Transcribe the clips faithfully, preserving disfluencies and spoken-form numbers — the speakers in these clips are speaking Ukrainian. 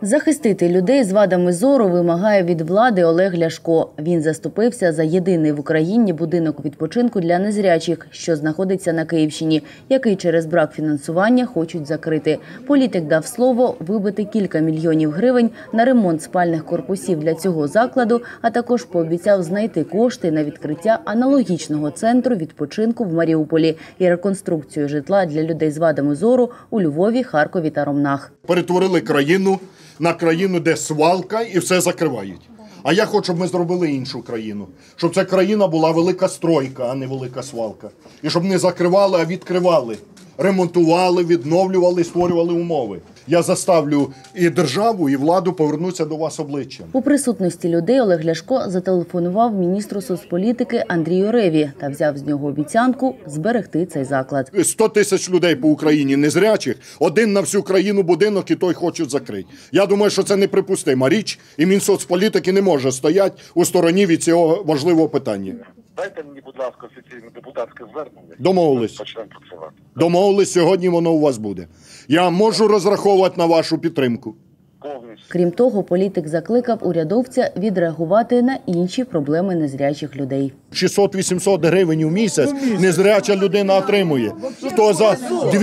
Захистити людей з вадами зору вимагає від влади Олег Ляшко. Він заступився за єдиний в Україні будинок відпочинку для незрячих, що знаходиться на Київщині, який через брак фінансування хочуть закрити. Політик дав слово вибити кілька мільйонів гривень на ремонт спальних корпусів для цього закладу, а також пообіцяв знайти кошти на відкриття аналогічного центру відпочинку в Маріуполі і реконструкцію житла для людей з вадами зору у Львові, Харкові та Ромнах. Перетворили країну на країну, де свалка і все закривають. А я хочу, щоб ми зробили іншу країну. Щоб ця країна була велика стройка, а не велика свалка. І щоб не закривали, а відкривали. Ремонтували, відновлювали, створювали умови. Я заставлю і державу, і владу повернутися до вас обличчям. У присутності людей Олег Ляшко зателефонував міністру соцполітики Андрію Реві та взяв з нього обіцянку зберегти цей заклад. сто тисяч людей по Україні незрячих, один на всю країну будинок і той хочуть закрити. Я думаю, що це неприпустима річ, і Мінсоцполітики не може стояти у стороні від цього важливого питання. Дайте мені, будь ласка, офіційне депутатське звернення. Домовились. Почнемо працювати. Домовились, сьогодні воно у вас буде. Я можу розраховувати на вашу підтримку. Повністю. Крім того, політик закликав урядовця відреагувати на інші проблеми незрячих людей. шістсот-вісімсот гривень у місяць незряча людина отримує. Хто за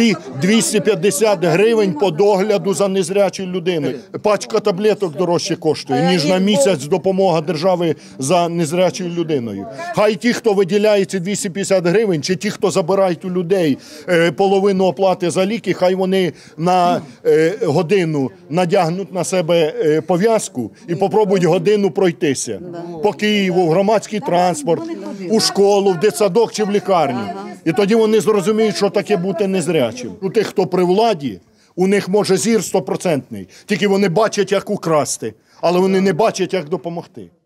двісті п'ятдесят гривень по догляду за незрячою людиною? Пачка таблеток дорожче коштує, ніж на місяць допомога держави за незрячою людиною. Хай ті, хто виділяє ці двісті п'ятдесят гривень, чи ті, хто забирають у людей половину оплати за ліки, хай вони на годину надягнуть на себе пов'язку і попробують годину пройтися. По Києву, в громадський транспорт, у школу, в дитсадок чи в лікарню. І тоді вони зрозуміють, що таке бути незрячим. У тих, хто при владі, у них може зір стопроцентний. Тільки вони бачать, як украсти, але вони не бачать, як допомогти.